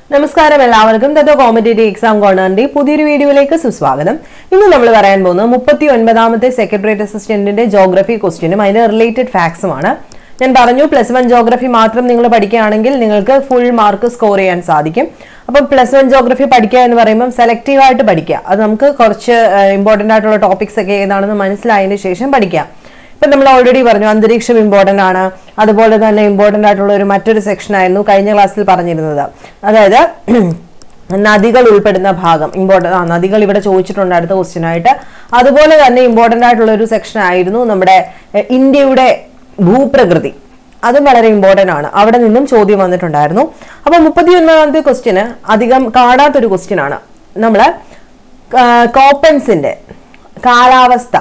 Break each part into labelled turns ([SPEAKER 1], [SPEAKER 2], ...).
[SPEAKER 1] നമസ്കാരം എല്ലാവർക്കും തത്വ competitive exam കോർണറിന്റെ പുതിയൊരു വീഡിയോയിലേക്ക് സുസ്വാഗതം. ഇന്ന് നമ്മൾ പറയാൻ പോകുന്നത് 39ാമത്തെ സെക്രട്ടേറിയറ്റ് അസിസ്റ്റന്റിന്റെ ജോഗ്രഫി ക്വസ്റ്റ്യനും അതിന്റെ റിലേറ്റഡ് ഫാക്ട്സുമാണ്. ഞാൻ പറഞ്ഞു +1 ജോഗ്രഫി മാത്രം നിങ്ങൾ പഠിക്കുകയാണെങ്കിൽ നിങ്ങൾക്ക് ഫുൾ മാർക്ക് സ്കോർ ചെയ്യാൻ സാധിക്കും. അപ്പം +1 ജോഗ്രഫി പഠിക്കുക എന്ന് പറയുമ്പോൾ സെലക്റ്റീവ് ആയിട്ട് പഠിക്കുക. അത് നമുക്ക് കുറച്ച് ഇമ്പോർട്ടന്റ് ആയിട്ടുള്ള ടോപ്പിക്സ് ഒക്കെ ഏതാണെന്ന് മനസ്സിലായതിനു ശേഷം പഠിക്കാം. ഇപ്പം നമ്മൾ ഓൾറെഡി പറഞ്ഞു അന്തരീക്ഷം ഇമ്പോർട്ടന്റ് ആണ്. അതുപോലെ തന്നെ ഇമ്പോർട്ടന്റ് ആയിട്ടുള്ള മറ്റൊരു സെക്ഷൻ ആയിരുന്നു കഴിഞ്ഞ ക്ലാസ്സിൽ പറഞ്ഞിരുന്നത്. അതായത് നദികൾ ഉൾപ്പെടുന്ന ഭാഗം നദികൾ ഇവിടെ ചോദിച്ചിട്ടുണ്ട് അടുത്ത ക്വസ്റ്റ്യൻ ആയിട്ട്. അതുപോലെ തന്നെ ഇമ്പോർട്ടന്റ് ആയിട്ടുള്ള ഒരു സെക്ഷൻ ആയിരുന്നു നമ്മുടെ ഇന്ത്യയുടെ ഭൂപ്രകൃതി. അതും വളരെ ഇമ്പോർട്ടന്റ് ആണ്. അവിടെ നിന്നും ചോദ്യം വന്നിട്ടുണ്ടായിരുന്നു. അപ്പൊ 39ാമത്തെ ക്വസ്റ്റ്യന് അധികം കാണാത്തൊരു ക്വസ്റ്റ്യൻ ആണ്. നമ്മള് കോപ്പൻസിന്റെ കാലാവസ്ഥ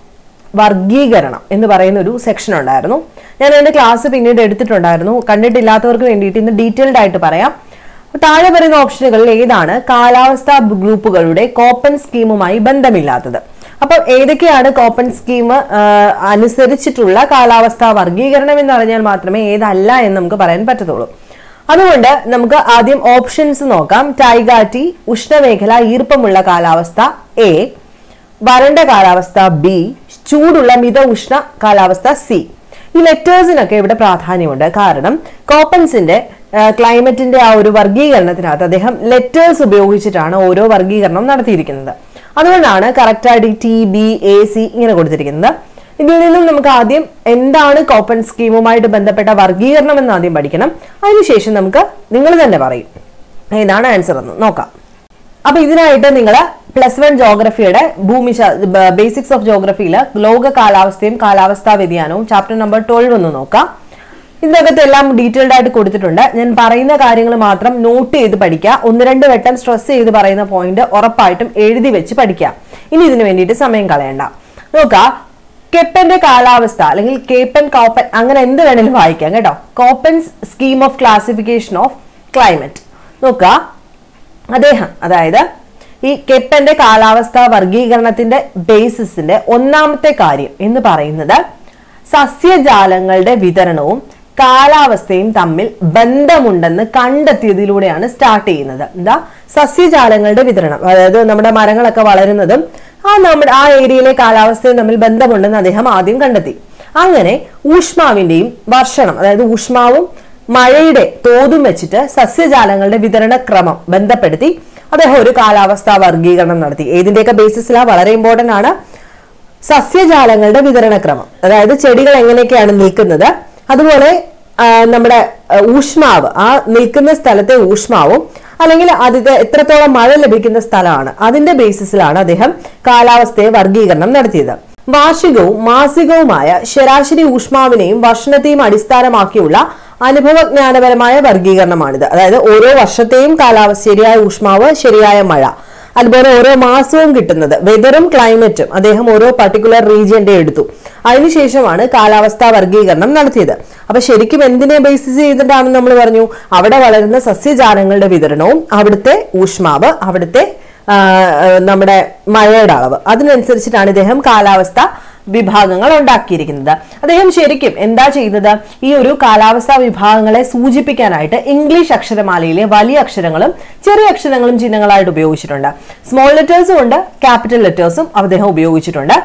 [SPEAKER 1] വർഗീകരണം എന്ന് പറയുന്ന ഒരു സെക്ഷൻ ഉണ്ടായിരുന്നു. ഞാൻ അതിന്റെ ക്ലാസ് പിന്നീട് എടുത്തിട്ടുണ്ടായിരുന്നു. കണ്ടിട്ടില്ലാത്തവർക്ക് വേണ്ടിയിട്ട് ഇന്ന് ഡീറ്റെയിൽഡ് ആയിട്ട് പറയാം. താഴെ പറയുന്ന ഓപ്ഷനുകളിൽ ഏതാണ് കാലാവസ്ഥാ ഗ്രൂപ്പുകളുടെ കോപ്പൻ സ്കീമുമായി ബന്ധമില്ലാത്തത്? അപ്പൊ ഏതൊക്കെയാണ് കോപ്പൻ സ്കീം അനുസരിച്ചിട്ടുള്ള കാലാവസ്ഥാ വർഗീകരണം എന്ന് അറിഞ്ഞാൽ മാത്രമേ ഏതല്ല എന്ന് നമുക്ക് പറയാൻ പറ്റത്തുള്ളൂ. അതുകൊണ്ട് നമുക്ക് ആദ്യം ഓപ്ഷൻസ് നോക്കാം. ടൈഗാറ്റി, ഉഷ്ണമേഖല ഈർപ്പമുള്ള കാലാവസ്ഥ എ, വരണ്ട കാലാവസ്ഥ ബി, ചൂടുള്ള മിത ഉഷ്ണ കാലാവസ്ഥ സി. ഈ ലെറ്റേഴ്സിനൊക്കെ ഇവിടെ പ്രാധാന്യമുണ്ട്. കാരണം കോപ്പൻസിന്റെ ക്ലൈമറ്റിന്റെ ആ ഒരു വർഗീകരണത്തിനകത്ത് അദ്ദേഹം ലെറ്റേഴ്സ് ഉപയോഗിച്ചിട്ടാണ് ഓരോ വർഗീകരണം നടത്തിയിരിക്കുന്നത്. അതുകൊണ്ടാണ് കറക്റ്റായിട്ട് ടി ബി എ സി ഇങ്ങനെ കൊടുത്തിരിക്കുന്നത്. ഇതിൽ നിന്നും നമുക്ക് ആദ്യം എന്താണ് കോപ്പൻ സ്കീമുമായിട്ട് ബന്ധപ്പെട്ട വർഗീകരണം എന്ന് ആദ്യം പഠിക്കണം. അതിനുശേഷം നമുക്ക് നിങ്ങൾ തന്നെ പറയും ഏതാണ് ആൻസർ എന്ന് നോക്കാം. അപ്പൊ ഇതിനായിട്ട് നിങ്ങൾ +1 ജോഗ്രഫിയുടെ ബേസിക്സ് ഓഫ് ജോഗ്രഫിയില് ലോക കാലാവസ്ഥയും കാലാവസ്ഥാ വ്യതിയാനവും ചാപ്റ്റർ നമ്പർ 12 ഒന്ന് നോക്കാം. ഇതിനകത്ത് എല്ലാം ഡീറ്റെയിൽഡ് ആയിട്ട് കൊടുത്തിട്ടുണ്ട്. ഞാൻ പറയുന്ന കാര്യങ്ങൾ മാത്രം നോട്ട് ചെയ്ത് പഠിക്കുക. 1-2 വട്ടം സ്ട്രെസ് ചെയ്ത് പറയുന്ന പോയിന്റ് ഉറപ്പായിട്ടും എഴുതി വെച്ച് പഠിക്കാം. ഇനി ഇതിനു വേണ്ടിയിട്ട് സമയം കളയണ്ട. നോക്കാം, കെപ്പന്റെ കാലാവസ്ഥ അല്ലെങ്കിൽ കേപ്പൻ കോപ്പൻ അങ്ങനെ എന്ത് വേണേലും വായിക്കാം കേട്ടോ. Koppen's scheme of classification of climate. നോക്കാം, അദ്ദേഹം അതായത് ഈ കെപ്പന്റെ കാലാവസ്ഥാ വർഗീകരണത്തിന്റെ ബേസിസിന്റെ ഒന്നാമത്തെ കാര്യം എന്ന് പറയുന്നത് സസ്യജാലങ്ങളുടെ വിതരണവും കാലാവസ്ഥയും തമ്മിൽ ബന്ധമുണ്ടെന്ന് കണ്ടെത്തിയതിലൂടെയാണ് സ്റ്റാർട്ട് ചെയ്യുന്നത്. എന്താ സസ്യജാലങ്ങളുടെ വിതരണം, അതായത് നമ്മുടെ മരങ്ങളൊക്കെ വളരുന്നതും ആ ഏരിയയിലെ കാലാവസ്ഥയും തമ്മിൽ ബന്ധമുണ്ടെന്ന് അദ്ദേഹം ആദ്യം കണ്ടെത്തി. അങ്ങനെ ഊഷ്മാവിന്റെയും വർഷണം, അതായത് ഊഷ്മാവും മഴയുടെ തോതും വെച്ചിട്ട് സസ്യജാലങ്ങളുടെ വിതരണ ക്രമം ബന്ധപ്പെടുത്തി അദ്ദേഹം ഒരു കാലാവസ്ഥാ വർഗീകരണം നടത്തി. ഏതിന്റെയൊക്കെ ബേസിസിലാ വളരെ ഇമ്പോർട്ടന്റ് ആണ്. സസ്യജാലങ്ങളുടെ വിതരണക്രമം, അതായത് ചെടികൾ എങ്ങനെയൊക്കെയാണ് നിൽക്കുന്നത്, അതുപോലെ നമ്മുടെ ഊഷ്മാവ്, ആ നിൽക്കുന്ന സ്ഥലത്തെ ഊഷ്മാവും അല്ലെങ്കിൽ അതിന്റെ എത്രത്തോളം മഴ ലഭിക്കുന്ന സ്ഥലമാണ്, അതിന്റെ ബേസിസിലാണ് അദ്ദേഹം കാലാവസ്ഥയെ വർഗീകരണം നടത്തിയത്. വാർഷികവും മാസികവുമായ ശരാശരി ഊഷ്മാവിനെയും വർഷണത്തെയും അടിസ്ഥാനമാക്കിയുള്ള അനുഭവജ്ഞാനപരമായ വർഗീകരണമാണിത്. അതായത് ഓരോ വർഷത്തെയും കാലാവസ്ഥ, ശരിയായ ഊഷ്മാവ്, ശരിയായ മഴ, അതുപോലെ ഓരോ മാസവും കിട്ടുന്നത്, വെതറും ക്ലൈമറ്റും അദ്ദേഹം ഓരോ പർട്ടിക്കുലർ റീജിയന്റെ എടുത്തു. അതിനുശേഷമാണ് കാലാവസ്ഥാ വർഗീകരണം നടത്തിയത്. അപ്പൊ ശരിക്കും എന്തിനെ ബേസിസ് ചെയ്തിട്ടാണെന്ന് നമ്മൾ പറഞ്ഞു, അവിടെ വളരുന്ന സസ്യജാലങ്ങളുടെ വിതരണവും അവിടുത്തെ ഊഷ്മാവ്, അവിടുത്തെ നമ്മുടെ മഴയുടെ അളവ്, അതിനനുസരിച്ചിട്ടാണ് ഇദ്ദേഹം കാലാവസ്ഥ വിഭാഗങ്ങൾ ഉണ്ടാക്കിയിരിക്കുന്നത്. അദ്ദേഹം ശരിക്കും എന്താ ചെയ്തത്, ഈ ഒരു കാലാവസ്ഥാ വിഭാഗങ്ങളെ സൂചിപ്പിക്കാനായിട്ട് ഇംഗ്ലീഷ് അക്ഷരമാലയിലെ വലിയ അക്ഷരങ്ങളും ചെറിയ അക്ഷരങ്ങളും ചിഹ്നങ്ങളായിട്ട് ഉപയോഗിച്ചിട്ടുണ്ട്. സ്മോൾ ലെറ്റേഴ്സും ഉണ്ട്, ക്യാപിറ്റൽ ലെറ്റേഴ്സും അദ്ദേഹം ഉപയോഗിച്ചിട്ടുണ്ട്.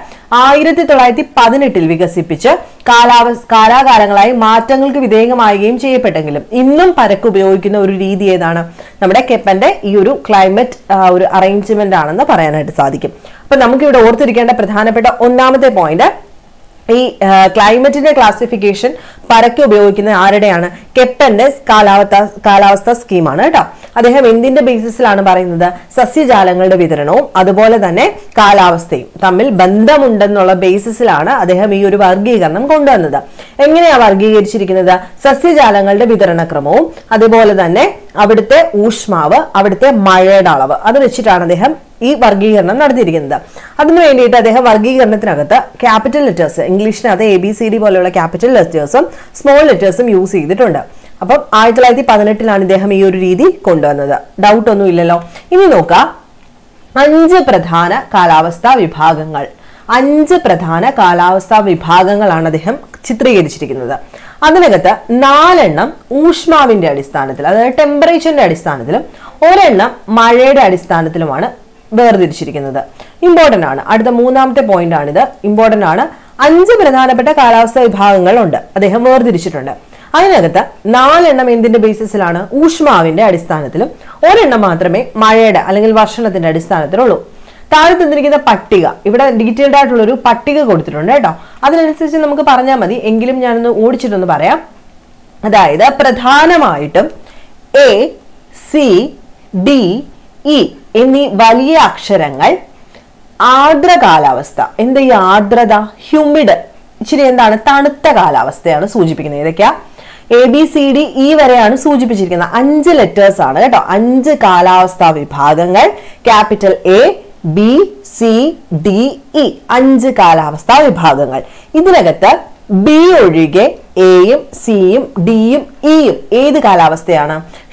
[SPEAKER 1] 1918 വികസിപ്പിച്ച് കാലാകാലങ്ങളായി മാറ്റങ്ങൾക്ക് വിധേയമാവുകയും ചെയ്യപ്പെട്ടെങ്കിലും ഇന്നും പരക്കെ ഉപയോഗിക്കുന്ന ഒരു രീതി ഏതാണ്, നമ്മുടെ കെപ്പന്റെ ഈ ഒരു ക്ലൈമറ്റ് ഒരു അറേഞ്ച്മെന്റ് ആണെന്ന് പറയാനായിട്ട് സാധിക്കും. അപ്പൊ നമുക്കിവിടെ ഓർത്തിരിക്കേണ്ട പ്രധാനപ്പെട്ട ഒന്നാമത്തെ പോയിന്റ്, ഈ ക്ലൈമറ്റിന്റെ ക്ലാസിഫിക്കേഷൻ പരക്കെ ഉപയോഗിക്കുന്ന ആരുടെയാണ്, കെപ്പന്റെ കാലാവസ്ഥ സ്കീമാണ് കേട്ടോ. അദ്ദേഹം എന്തിന്റെ ബേസിസിലാണ് പറയുന്നത്, സസ്യജാലങ്ങളുടെ വിതരണവും അതുപോലെ തന്നെ കാലാവസ്ഥയും തമ്മിൽ ബന്ധമുണ്ടെന്നുള്ള ബേസിസിലാണ് അദ്ദേഹം ഈ ഒരു വർഗീകരണം കൊണ്ടുവന്നത്. എങ്ങനെയാ വർഗീകരിച്ചിരിക്കുന്നത്, സസ്യജാലങ്ങളുടെ വിതരണക്രമവും അതുപോലെ തന്നെ അവിടുത്തെ ഊഷ്മാവ്, അവിടുത്തെ മഴയുടെ അളവ്, അത് വെച്ചിട്ടാണ് അദ്ദേഹം ഈ വർഗീകരണം നടത്തിയിരിക്കുന്നത്. അതിനു വേണ്ടിയിട്ട് അദ്ദേഹം വർഗീകരണത്തിനകത്ത് ക്യാപിറ്റൽ ലെറ്റേഴ്സ്, ഇംഗ്ലീഷിനകത്ത് ABCD പോലെയുള്ള ക്യാപിറ്റൽ ലെറ്റേഴ്സും സ്മോൾ ലെറ്റേഴ്സും യൂസ് ചെയ്തിട്ടുണ്ട്. അപ്പം 1918 ഇദ്ദേഹം ഈ ഒരു രീതി കൊണ്ടുവന്നത്. ഡൗട്ട് ഒന്നും ഇല്ലല്ലോ. ഇനി നോക്കാം, 5 പ്രധാന കാലാവസ്ഥാ വിഭാഗങ്ങൾ 5 പ്രധാന കാലാവസ്ഥാ വിഭാഗങ്ങളാണ് അദ്ദേഹം ചിത്രീകരിച്ചിരിക്കുന്നത്. അതിനകത്ത് 4 എണ്ണം ഊഷ്മാവിന്റെ അടിസ്ഥാനത്തിൽ, അതായത് ടെമ്പറേച്ചറിന്റെ അടിസ്ഥാനത്തിലും ഒരെണ്ണം മഴയുടെ അടിസ്ഥാനത്തിലുമാണ് വേർതിരിച്ചിരിക്കുന്നത്. ഇമ്പോർട്ടന്റ് ആണ്. അടുത്ത 3ാമത്തെ പോയിന്റ് ആണിത്, ഇമ്പോർട്ടന്റ് ആണ്. 5 പ്രധാനപ്പെട്ട കാലാവസ്ഥാ വിഭാഗങ്ങളുണ്ട്, അദ്ദേഹം വേർതിരിച്ചിട്ടുണ്ട്. അതിനകത്ത് 4 എണ്ണം എന്തിന്റെ ബേസിസിലാണ്? ഊഷ്മാവിന്റെ അടിസ്ഥാനത്തിലും ഒരെണ്ണം മാത്രമേ മഴയുടെ അല്ലെങ്കിൽ വർഷണത്തിന്റെ അടിസ്ഥാനത്തിലുള്ളൂ. താഴെ തന്നിരിക്കുന്ന പട്ടിക, ഇവിടെ ഡീറ്റെയിൽഡ് ആയിട്ടുള്ള ഒരു പട്ടിക കൊടുത്തിട്ടുണ്ട് കേട്ടോ. അതിനനുസരിച്ച് നമുക്ക് പറഞ്ഞാൽ മതി, എങ്കിലും ഞാനൊന്ന് ഓടിച്ചിട്ടൊന്ന് പറയാം. അതായത് പ്രധാനമായിട്ടും എ, സി, ഡി, ഇ എന്നീ വലിയ അക്ഷരങ്ങൾ ആർദ്ര കാലാവസ്ഥ, എന്താ ഈ ആർദ്രത? ഹ്യൂമിഡ്, ഇച്ചിരി എന്താണ്, തണുത്ത കാലാവസ്ഥയാണ് സൂചിപ്പിക്കുന്നത്. ഏതൊക്കെയാ? A B C D E വരെയാണ് സൂചിപ്പിച്ചിരിക്കുന്നത്. 5 ലെറ്റേഴ്സ് ആണ് കേട്ടോ. 5 കാലാവസ്ഥാ വിഭാഗങ്ങൾ, capital A, B, C, D, E, 5 കാലാവസ്ഥാ വിഭാഗങ്ങൾ. ഇതിനകത്ത് ബി ഒഴികെ എയും സിയും ഡിയും ഇയും ഏത് കാലാവസ്ഥയാണ്?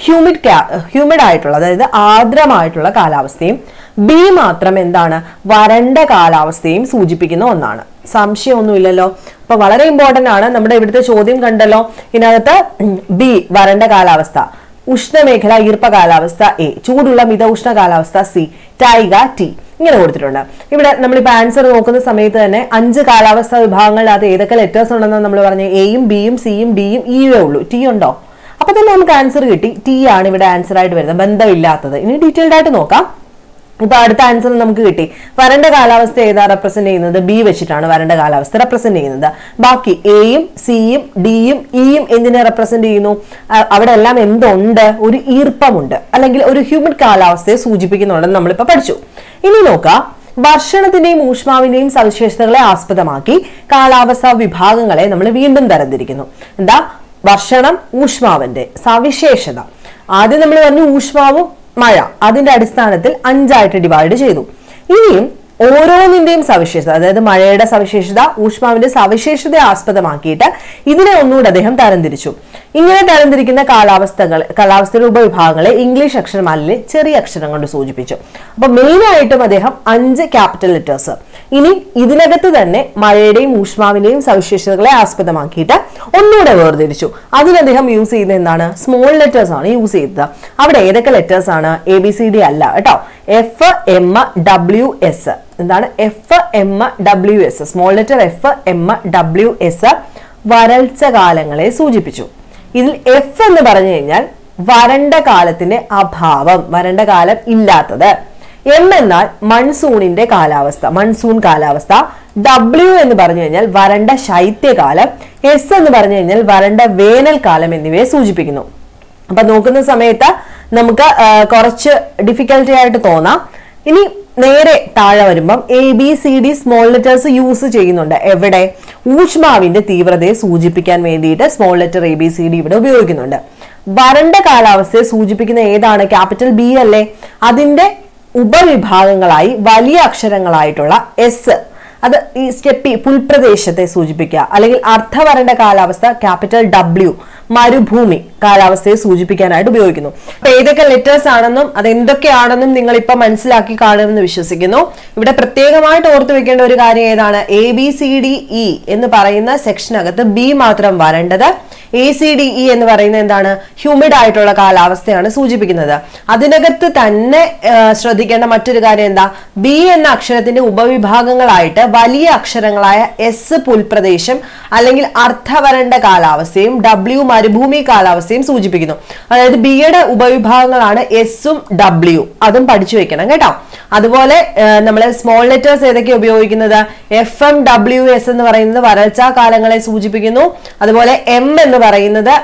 [SPEAKER 1] ഹ്യൂമിഡ് ആയിട്ടുള്ള, അതായത് ആർദ്രമായിട്ടുള്ള കാലാവസ്ഥയും ബി മാത്രം എന്താണ്? വരണ്ട കാലാവസ്ഥയും സൂചിപ്പിക്കുന്ന ഒന്നാണ്. സംശയമൊന്നുമില്ലല്ലോ. അപ്പൊ വളരെ ഇമ്പോർട്ടന്റ് ആണ്. നമ്മുടെ ഇവിടുത്തെ ചോദ്യം കണ്ടല്ലോ, ഇതിനകത്ത് ബി വരണ്ട കാലാവസ്ഥ, ഉഷ്ണമേഖല ഈർപ്പ കാലാവസ്ഥ എ, ചൂടുള്ള മിതഉഷ്ണ കാലാവസ്ഥ സി, ടൈഗ ടി, ഇങ്ങനെ കൊടുത്തിട്ടുണ്ട്. ഇവിടെ നമ്മളിപ്പോ ആൻസർ നോക്കുന്ന സമയത്ത് തന്നെ 5 കാലാവസ്ഥാ വിഭാഗങ്ങളിൽ അത് ഏതൊക്കെ ലെറ്റേഴ്സ് ഉണ്ടെന്ന് നമ്മൾ പറഞ്ഞു. എയും ബിയും സിയും ഡിയും ഇയേ ഉള്ളൂ. ടി ഉണ്ടോ? അപ്പൊ തന്നെ നമുക്ക് ആൻസർ കിട്ടി. ടി ആണ് ഇവിടെ ആൻസർ ആയിട്ട് വരുന്നത്, ബന്ധമില്ലാത്തത്. ഇനി ഡീറ്റെയിൽഡ് ആയിട്ട് നോക്കാം. ഇപ്പൊ അടുത്ത ആൻസർ നമുക്ക് കിട്ടി. വരണ്ട കാലാവസ്ഥ ഏതാ റെപ്രസെന്റ് ചെയ്യുന്നത്? ബി വെച്ചിട്ടാണ് വരണ്ട കാലാവസ്ഥ റെപ്രസെന്റ് ചെയ്യുന്നത്. ബാക്കി എയും സിയും ഡിയും ഇയും എന്തിനെ റെപ്രസെന്റ് ചെയ്യുന്നു? അവിടെ എല്ലാം എന്തുണ്ട്? ഒരു ഈർപ്പമുണ്ട്, അല്ലെങ്കിൽ ഒരു ഹ്യൂമിഡ് കാലാവസ്ഥയെ സൂചിപ്പിക്കുന്നുണ്ടെന്ന് നമ്മളിപ്പോ പഠിച്ചു. ഇനി നോക്കാം, വർഷണത്തിന്റെയും ഊഷ്മാവിന്റെയും സവിശേഷതകളെ ആസ്പദമാക്കി കാലാവസ്ഥാ വിഭാഗങ്ങളെ നമ്മൾ വീണ്ടും തരംതിരിക്കുന്നു. എന്താ? വർഷണം, ഊഷ്മാവിന്റെ സവിശേഷത. ആദ്യം നമ്മൾ പറഞ്ഞു ഊഷ്മാവും മഴ, അതിന്റെ അടിസ്ഥാനത്തിൽ 5 ആയിട്ട് ഡിവൈഡ് ചെയ്തു. ഇനിയും ഓരോന്നിന്റെയും സവിശേഷത, അതായത് മഴയുടെ സവിശേഷത, ഊഷ്മാവിന്റെ സവിശേഷതയെ ആസ്പദമാക്കിയിട്ട് ഇതിനെ ഒന്നുകൂടെ അദ്ദേഹം തരംതിരിച്ചു. ഇങ്ങനെ തരംതിരിക്കുന്ന കാലാവസ്ഥയുടെ ഉപവിഭാഗങ്ങളെ ഇംഗ്ലീഷ് അക്ഷരമാലയിലെ ചെറിയ അക്ഷരം കൊണ്ട് സൂചിപ്പിച്ചു. അപ്പൊ മെയിൻ ആയിട്ടും അദ്ദേഹം 5 ക്യാപിറ്റൽ ലെറ്റേഴ്സ്. ഇനി ഇതിനകത്ത് തന്നെ മഴയുടെയും ഊഷ്മാവിന്റെയും സവിശേഷതകളെ ആസ്പദമാക്കിയിട്ട് ഒന്നുകൂടെ വേർതിരിച്ചു. അതിന് അദ്ദേഹം യൂസ് ചെയ്യുന്നത് എന്താണ്? സ്മോൾ ലെറ്റേഴ്സ് ആണ് യൂസ് ചെയ്തത്. അവിടെ ഏതൊക്കെ ലെറ്റേഴ്സ് ആണ്? എ ബി സി ഡി അല്ല കേട്ടോ, എഫ്, എം, ഡബ്ല്യു, എസ്. എന്താണ്? F, M, W, S. Small letter F, M, W, S വരൾച്ച കാലങ്ങളെ സൂചിപ്പിച്ചു. ഇതിൽ എഫ് എന്ന് പറഞ്ഞു കഴിഞ്ഞാൽ വരണ്ട കാലത്തിന്റെ അഭാവം, വരണ്ട കാലം ഇല്ലാത്തത്. എം എന്നാൽ മൺസൂണിന്റെ കാലാവസ്ഥ, മൺസൂൺ കാലാവസ്ഥ. ഡബ്ല്യു എന്ന് പറഞ്ഞു കഴിഞ്ഞാൽ വരണ്ട ശൈത്യകാലം. എസ് എന്ന് പറഞ്ഞു കഴിഞ്ഞാൽ വരണ്ട വേനൽക്കാലം എന്നിവയെ സൂചിപ്പിക്കുന്നു. അപ്പൊ നോക്കുന്ന സമയത്ത് നമുക്ക് കുറച്ച് ഡിഫിക്കൽട്ടി ആയിട്ട് തോന്നാം. ഇനി നേരെ താഴെ വരുമ്പം A B C D small letters use ചെയ്യുന്നുണ്ട്. എവിടെ? ഊഷ്മാവിന്റെ തീവ്രതയെ സൂചിപ്പിക്കാൻ വേണ്ടിയിട്ട് small letter A B C D ഇവിടെ ഉപയോഗിക്കുന്നുണ്ട്. വരണ്ട കാലാവസ്ഥയെ സൂചിപ്പിക്കുന്ന ഏതാണ്? ക്യാപിറ്റൽ ബി അല്ലേ? അതിന്റെ ഉപവിഭാഗങ്ങളായി വലിയ അക്ഷരങ്ങളായിട്ടുള്ള എസ്, അത് ഈ സ്റ്റെപ്പി പുൽപ്രദേശത്തെ സൂചിപ്പിക്കുക. അല്ലെങ്കിൽ അർദ്ധവരണ്ട കാലാവസ്ഥ ക്യാപിറ്റൽ ഡബ്ല്യു, മരുഭൂമി കാലാവസ്ഥയെ സൂചിപ്പിക്കാനായിട്ട് ഉപയോഗിക്കുന്നു. അപ്പൊ ഏതൊക്കെ ലെറ്റേഴ്സ് ആണെന്നും അത് എന്തൊക്കെയാണെന്നും നിങ്ങൾ ഇപ്പൊ മനസ്സിലാക്കി കാണുമെന്ന് വിശ്വസിക്കുന്നു. ഇവിടെ പ്രത്യേകമായിട്ട് ഓർത്തു വെക്കേണ്ട ഒരു കാര്യം ഏതാണ്? A B C D E എന്ന് പറയുന്ന സെക്ഷനകത്ത് ബി മാത്രം വരേണ്ടത്. എ സി ഡി ഇ എന്ന് പറയുന്നത് എന്താണ്? ഹ്യൂമിഡ് ആയിട്ടുള്ള കാലാവസ്ഥയാണ് സൂചിപ്പിക്കുന്നത്. അതിനകത്ത് തന്നെ ശ്രദ്ധിക്കേണ്ട മറ്റൊരു കാര്യം എന്താ? ബി എന്ന അക്ഷരത്തിന്റെ ഉപവിഭാഗങ്ങളായിട്ട് വലിയ അക്ഷരങ്ങളായ എസ് പുൽപ്രദേശം അല്ലെങ്കിൽ അർദ്ധവരണ്ട കാലാവസ്ഥയും ഡബ്ല്യു മരുഭൂമി കാലാവസ്ഥയും സൂചിപ്പിക്കുന്നു. അതായത് ബിയുടെ ഉപവിഭാഗങ്ങളാണ് എസും ഡബ്ല്യു, അതും പഠിച്ചു വെക്കണം കേട്ടോ. അതുപോലെ നമ്മൾ സ്മോൾ ലെറ്റേഴ്സ് ഏതൊക്കെ ഉപയോഗിക്കുന്നത്? എഫ്, എം, ഡബ്ല്യു, എസ് എന്ന് പറയുന്നത് വരൾച്ചാ കാലങ്ങളെ സൂചിപ്പിക്കുന്നു. അതുപോലെ എം എന്ന് പറയുന്നത്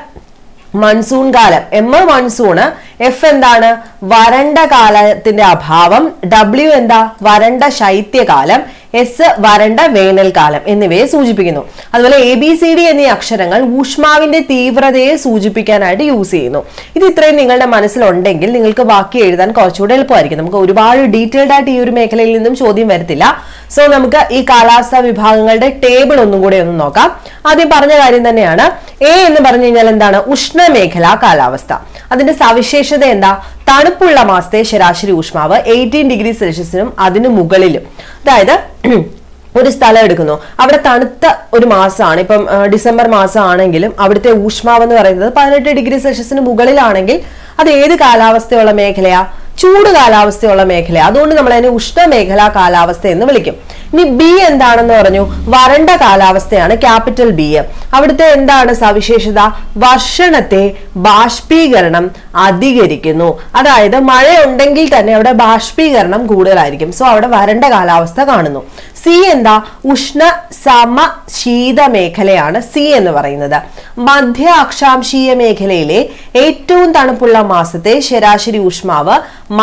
[SPEAKER 1] മൺസൂൺ കാലം, എം മൺസൂണ്. എഫ് എന്താണ്? വരണ്ട കാലത്തിന്റെ അഭാവം. ഡബ്ല്യു എന്താ? വരണ്ട ശൈത്യകാലം. എസ് വരണ്ട വേനൽക്കാലം എന്നിവയെ സൂചിപ്പിക്കുന്നു. അതുപോലെ എ ബി സി ഡി എന്നീ അക്ഷരങ്ങൾ ഊഷ്മാവിന്റെ തീവ്രതയെ സൂചിപ്പിക്കാനായിട്ട് യൂസ് ചെയ്യുന്നു. ഇത് ഇത്രയും നിങ്ങളുടെ മനസ്സിലുണ്ടെങ്കിൽ നിങ്ങൾക്ക് ബാക്കി എഴുതാൻ കുറച്ചുകൂടെ എളുപ്പമായിരിക്കും. നമുക്ക് ഒരുപാട് ഡീറ്റെയിൽഡ് ആയിട്ട് ഈ ഒരു മേഖലയിൽ നിന്നും ചോദ്യം വരത്തില്ല. സോ നമുക്ക് ഈ കാലാവസ്ഥാ വിഭാഗങ്ങളുടെ ടേബിൾ ഒന്നും കൂടെ ഒന്ന് നോക്കാം. ആദ്യം പറഞ്ഞ കാര്യം തന്നെയാണ്. എ എന്ന് പറഞ്ഞു കഴിഞ്ഞാൽ എന്താണ്? ഉഷ്ണമേഖലാ കാലാവസ്ഥ. അതിന്റെ സവിശേഷത എന്താ? തണുപ്പുള്ള മാസത്തെ ശരാശരി ഊഷ്മാവ് 18 ഡിഗ്രി സെൽഷ്യസിനും അതിനു മുകളിലും. അതായത് ഒരു സ്ഥലം എടുക്കുന്നു, അവിടെ തണുത്ത ഒരു മാസമാണ്, ഇപ്പം ഡിസംബർ മാസം ആണെങ്കിലും അവിടുത്തെ ഊഷ്മാവ് എന്ന് പറയുന്നത് 18 ഡിഗ്രി സെൽഷ്യസിന് മുകളിലാണെങ്കിൽ അത് ഏത് കാലാവസ്ഥയുള്ള മേഖലയാ? ചൂട് കാലാവസ്ഥയുള്ള മേഖല. അതുകൊണ്ട് നമ്മൾ അതിനെ ഉഷ്ണമേഖലാ കാലാവസ്ഥ എന്ന് വിളിക്കും. ഇനി ബി എന്താണെന്ന് പറഞ്ഞു? വരണ്ട കാലാവസ്ഥയാണ് ക്യാപിറ്റൽ ബി. അവിടുത്തെ എന്താണ് സവിശേഷത? വർഷണത്തെ ബാഷ്പീകരണം അധികരിക്കുന്നു. അതായത് മഴയുണ്ടെങ്കിൽ തന്നെ അവിടെ ബാഷ്പീകരണം കൂടുതലായിരിക്കും. സോ അവിടെ വരണ്ട കാലാവസ്ഥ കാണുന്നു. സി എന്താ? ഉഷ്ണ സമ ശീത മേഖലയാണ് സി എന്ന് പറയുന്നത്. മധ്യ അക്ഷാംശീയ മേഖലയിലെ ഏറ്റവും തണുപ്പുള്ള മാസത്തെ ശരാശരി ഊഷ്മാവ്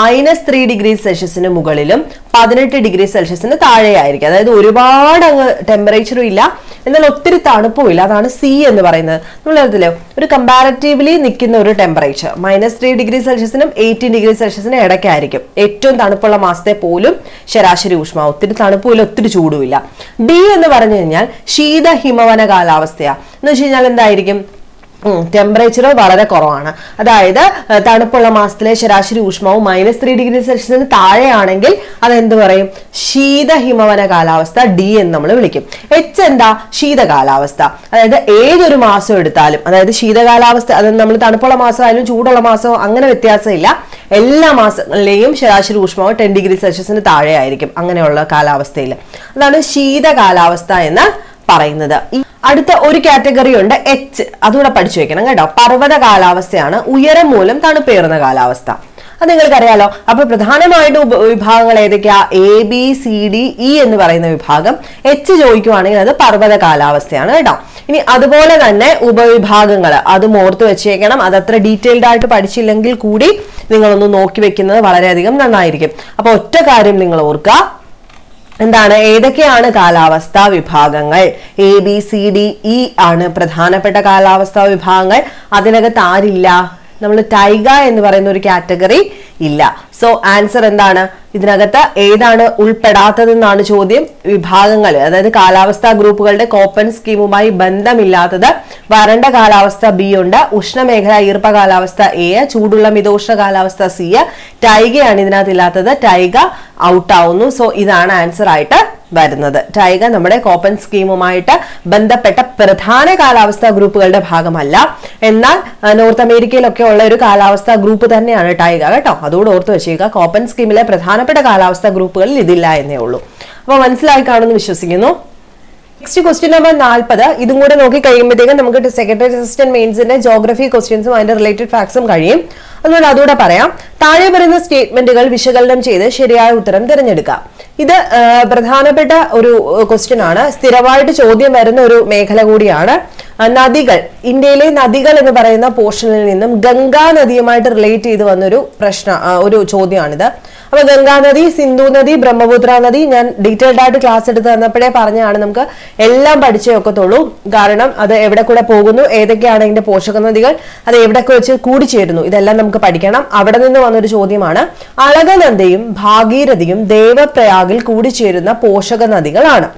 [SPEAKER 1] -3 ഡിഗ്രി സെൽഷ്യസിന് മുകളിലും 18 ഡിഗ്രി സെൽഷ്യസിന് താഴെയായിരിക്കും. അതായത് ഒരുപാട് അങ്ങ് ടെമ്പറേച്ചറും ഇല്ല, എന്നാൽ ഒത്തിരി തണുപ്പും ഇല്ല. അതാണ് സി എന്ന് പറയുന്നത്. നമ്മളറിയത്തില്ലേ, ഒരു കമ്പാരറ്റീവ്ലി നിൽക്കുന്ന ഒരു ടെമ്പറേച്ചർ -3 ഡിഗ്രി സെൽഷ്യസിനും 18 ഡിഗ്രി സെൽഷ്യസിനും ഇടയ്ക്കായിരിക്കും. ഏറ്റവും തണുപ്പുള്ള മാസത്തെ പോലും ശരാശരി ഊഷ്മാവ്, ഒത്തിരി തണുപ്പും ഇല്ല, ഒത്തിരി ചൂടുമില്ല. ഡി എന്ന് പറഞ്ഞു കഴിഞ്ഞാൽ ശീത ഹിമവന കാലാവസ്ഥയാണ്. എന്ന് വെച്ച് കഴിഞ്ഞാൽ എന്തായിരിക്കും? ടെമ്പറേച്ചർ വളരെ കുറവാണ്. അതായത് തണുപ്പുള്ള മാസത്തിലെ ശരാശരി ഊഷ്മാവും -3 ഡിഗ്രി സെൽഷ്യസിന് താഴെയാണെങ്കിൽ അതെന്ത് പറയും? ശീത ഹിമവന കാലാവസ്ഥ, ഡി എന്ന് നമ്മൾ വിളിക്കും. എച്ച് എന്താ? ശീത കാലാവസ്ഥ. അതായത് ഏതൊരു മാസം എടുത്താലും, അതായത് ശീതകാലാവസ്ഥ, അത് നമ്മൾ തണുപ്പുള്ള മാസമായാലും ചൂടുള്ള മാസവും അങ്ങനെ വ്യത്യാസമില്ല. എല്ലാ മാസങ്ങളിലെയും ശരാശരി ഊഷ്മാവ് 10 ഡിഗ്രി സെൽഷ്യസിന് താഴെ ആയിരിക്കും അങ്ങനെയുള്ള കാലാവസ്ഥയിൽ. അതാണ് ശീത കാലാവസ്ഥ എന്ന് പറയുന്നത്. അടുത്ത ഒരു കാറ്റഗറി ഉണ്ട്, എച്ച്. അതുകൂടെ പഠിച്ചു വെക്കണം കേട്ടോ. പർവ്വത കാലാവസ്ഥയാണ്, ഉയരം മൂലം തണുപ്പേറുന്ന കാലാവസ്ഥ. അത് നിങ്ങൾക്കറിയാലോ. അപ്പൊ പ്രധാനമായിട്ടും വിഭാഗങ്ങൾ ഏതൊക്കെയാ? A B C D E എന്ന് പറയുന്ന വിഭാഗം. എച്ച് ചോദിക്കുവാണെങ്കിൽ അത് പർവ്വത കാലാവസ്ഥയാണ് കേട്ടോ. ഇനി അതുപോലെ തന്നെ ഉപവിഭാഗങ്ങൾ, അതും ഓർത്ത് വെച്ചേക്കണം. അതത്ര ഡീറ്റെയിൽഡ് ആയിട്ട് പഠിച്ചില്ലെങ്കിൽ കൂടി നിങ്ങളൊന്ന് നോക്കി വെക്കുന്നത് വളരെയധികം നന്നായിരിക്കും. അപ്പൊ ഒറ്റ കാര്യം നിങ്ങൾ ഓർക്കുക, എന്താണ്? ഏതൊക്കെയാണ് കാലാവസ്ഥാ വിഭാഗങ്ങൾ? A B C D E ആണ് പ്രധാനപ്പെട്ട കാലാവസ്ഥാ വിഭാഗങ്ങൾ. അതിനകത്ത് ആരില്ല? നമ്മൾ ടൈഗ എന്ന് പറയുന്ന ഒരു കാറ്റഗറി ഇല്ല. സോ ആൻസർ എന്താണ്? ഇതിനകത്ത് ഏതാണ് ഉൾപ്പെടാത്തതെന്നാണ് ചോദ്യം. വിഭാഗങ്ങൾ, അതായത് കാലാവസ്ഥാ ഗ്രൂപ്പുകളുടെ കോപ്പൻ സ്കീമുമായി ബന്ധമില്ലാത്തത് വരണ്ട കാലാവസ്ഥ ബി ഉണ്ട്, ഉഷ്ണമേഖല ഈർപ്പ കാലാവസ്ഥ എ, ചൂടുള്ള മിതോഷ്ണ കാലാവസ്ഥ സി, ടൈഗയാണ് ഇതിനകത്ത് ഇല്ലാത്തത്. ടൈഗ ഔട്ട് ആവുന്നു. സോ ഇതാണ് ആൻസർ ആയിട്ട് വരുന്നത്. ടൈഗ നമ്മുടെ കോപ്പൻ സ്കീമുമായിട്ട് ബന്ധപ്പെട്ട പ്രധാന കാലാവസ്ഥാ ഗ്രൂപ്പുകളുടെ ഭാഗമല്ല. എന്നാൽ നോർത്ത് അമേരിക്കയിലൊക്കെ ഉള്ള ഒരു കാലാവസ്ഥാ ഗ്രൂപ്പ് തന്നെയാണ് ടൈഗ കേട്ടോ. അതുകൂടെ ഓർത്ത് വെച്ചേക്കുക. കോപ്പൻ സ്കീമിലെ പ്രധാനപ്പെട്ട കാലാവസ്ഥാ ഗ്രൂപ്പുകളിൽ ഇതില്ല എന്നേ ഉള്ളൂ. അപ്പൊ മനസ്സിലായി കാണുമെന്ന് വിശ്വസിക്കുന്നു. Next question number 40. ഇതും കൂടെ നോക്കി കഴിയുമ്പോഴത്തേക്കും നമുക്ക് സെക്രട്ടറി അസിസ്റ്റന്റ് മെയിൻസിന്റെ ജോഗ്രഫി ക്വസ്റ്റ്യൻസും അതിന്റെ റിലേറ്റഡ് ഫാക്ട്സും കഴിയും. അതുകൊണ്ട് അതുകൂടെ പറയാം. താഴെ പറയുന്ന സ്റ്റേറ്റ്മെന്റുകൾ വിശകലനം ചെയ്ത് ശരിയായ ഉത്തരം തിരഞ്ഞെടുക്കാം. ഇത് പ്രധാനപ്പെട്ട ഒരു ക്വസ്റ്റ്യൻ ആണ്. സ്ഥിരമായിട്ട് ചോദ്യം വരുന്ന ഒരു മേഖല കൂടിയാണ്. നദികൾ, ഇന്ത്യയിലെ നദികൾ എന്ന് പറയുന്ന പോർഷനിൽ നിന്നും ഗംഗാ നദിയുമായിട്ട് റിലേറ്റ് ചെയ്ത് വന്നൊരു ഒരു ചോദ്യമാണിത്. അപ്പൊ ഗംഗാ നദി, സിന്ധു നദി, ബ്രഹ്മപുത്ര നദി ഞാൻ ഡീറ്റെയിൽഡ് ആയിട്ട് ക്ലാസ് എടുത്ത് തന്നപ്പോഴേ പറഞ്ഞാണ്. നമുക്ക് എല്ലാം പഠിച്ചേ ഒക്കത്തുള്ളൂ. കാരണം അത് എവിടെ കൂടെ പോകുന്നു, ഏതൊക്കെയാണ് ഇതിന്റെ പോഷക നദികൾ, അത് എവിടെയൊക്കെ വെച്ച് കൂടിച്ചേരുന്നു, ഇതെല്ലാം നമുക്ക് പഠിക്കണം. അവിടെ നിന്ന് വന്നൊരു ചോദ്യമാണ്. അളകനന്ദയും ഭാഗീരഥിയും ദേവപ്രയാഗിൽ കൂടിച്ചേരുന്ന പോഷക നദികളാണ്.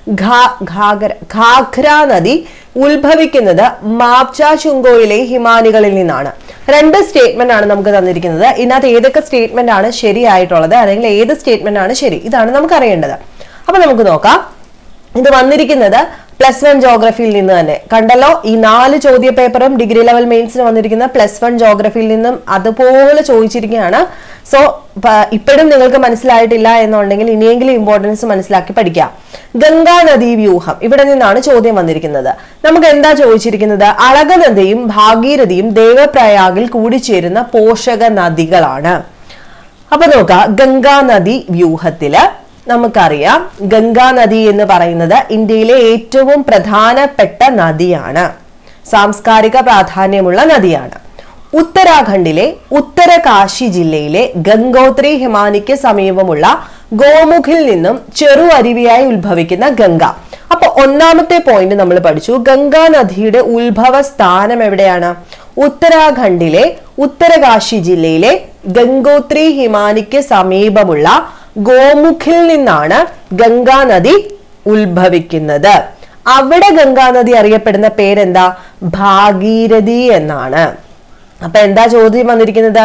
[SPEAKER 1] ഘാഘ്ര നദി ഉത്ഭവിക്കുന്നത് മാപ്ച ചുങ്കോയിലെ ഹിമാനികളിൽ നിന്നാണ്. 2 സ്റ്റേറ്റ്മെന്റ് ആണ് നമുക്ക് തന്നിരിക്കുന്നത്. ഇതിനകത്ത് ഏതൊക്കെ സ്റ്റേറ്റ്മെന്റ് ആണ് ശരിയായിട്ടുള്ളത്, അല്ലെങ്കിൽ ഏത് സ്റ്റേറ്റ്മെന്റ് ആണ് ശരി, ഇതാണ് നമുക്ക് അറിയേണ്ടത്. അപ്പൊ നമുക്ക് നോക്കാം. ഇത് വന്നിരിക്കുന്നത് +1 ജോഗ്രഫിയിൽ നിന്ന് തന്നെ കണ്ടല്ലോ. ഈ 4 ചോദ്യ പേപ്പറും ഡിഗ്രി ലെവൽ മെയിൻസിന് വന്നിരിക്കുന്ന +1 ജോഗ്രഫിയിൽ നിന്നും അതുപോലെ ചോദിച്ചിരിക്കുകയാണ്. സോ ഇപ്പോഴും നിങ്ങൾക്ക് മനസ്സിലായിട്ടില്ല എന്നുണ്ടെങ്കിൽ ഇനിയെങ്കിലും ഇമ്പോർട്ടൻസ് മനസ്സിലാക്കി പഠിക്കാം. ഗംഗാ നദീ വ്യൂഹം, ഇവിടെ നിന്നാണ് ചോദ്യം വന്നിരിക്കുന്നത്. നമുക്ക് എന്താ ചോദിച്ചിരിക്കുന്നത്? അളകനന്ദയും ഭാഗീരഥിയും ദേവപ്രയാഗിൽ കൂടിച്ചേരുന്ന പോഷക നദികളാണ്. അപ്പൊ നോക്കാം. ഗംഗാ നദി വ്യൂഹത്തില് നമുക്കറിയാം, ഗംഗാ നദി എന്ന് പറയുന്നത് ഇന്ത്യയിലെ ഏറ്റവും പ്രധാനപ്പെട്ട നദിയാണ്. സാംസ്കാരിക പ്രാധാന്യമുള്ള നദിയാണ്. ഉത്തരാഖണ്ഡിലെ ഉത്തരകാശി ജില്ലയിലെ ഗംഗോത്രി ഹിമാനിക്ക് സമീപമുള്ള ഗോമുഖിൽ നിന്നും ചെറു അരുവിയായി ഉത്ഭവിക്കുന്ന ഗംഗ. അപ്പൊ ഒന്നാമത്തെ പോയിന്റ് നമ്മൾ പഠിച്ചു. ഗംഗാ നദിയുടെ ഉത്ഭവ സ്ഥാനം എവിടെയാണ്? ഉത്തരാഖണ്ഡിലെ ഉത്തരകാശി ജില്ലയിലെ ഗംഗോത്രി ഹിമാനിക്ക് സമീപമുള്ള ഗോമുഖിൽ നിന്നാണ് ഗംഗാ നദി ഉത്ഭവിക്കുന്നത്. അവിടെ ഗംഗാ നദി അറിയപ്പെടുന്ന പേരെന്താ? ഭാഗീരഥി എന്നാണ്. അപ്പൊ എന്താ ചോദ്യം വന്നിരിക്കുന്നത്?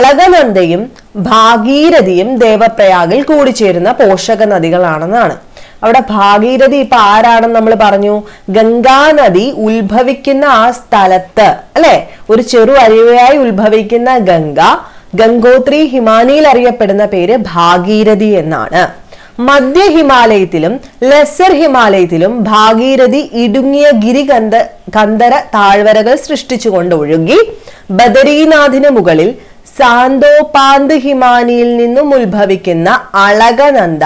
[SPEAKER 1] അളകനന്ദയും ഭാഗീരഥിയും ദേവപ്രയാഗിൽ കൂടിച്ചേരുന്ന പോഷക നദികളാണെന്നാണ്. അവിടെ ഭാഗീരഥി ഇപ്പൊ ആരാണെന്ന് നമ്മൾ പറഞ്ഞു? ഗംഗാനദി ഉത്ഭവിക്കുന്ന ആ സ്ഥലത്ത് അല്ലെ, ഒരു ചെറു അരുവിയായി ഉത്ഭവിക്കുന്ന ഗംഗ, ഗംഗോത്രി ഹിമാനിയിൽ അറിയപ്പെടുന്ന പേര് ഭാഗീരഥി എന്നാണ്. മധ്യ ഹിമാലയത്തിലും ലെസർ ഹിമാലയത്തിലും ഭാഗീരഥി ഇടുങ്ങിയ ഗിരികന്ധര താഴ്വരകൾ സൃഷ്ടിച്ചുകൊണ്ട് ഒഴുകി ബദരീനാഥിന് മുകളിൽ സാന്തോപാന്ത് ഹിമാനിയിൽ നിന്നും ഉത്ഭവിക്കുന്ന അളകനന്ദ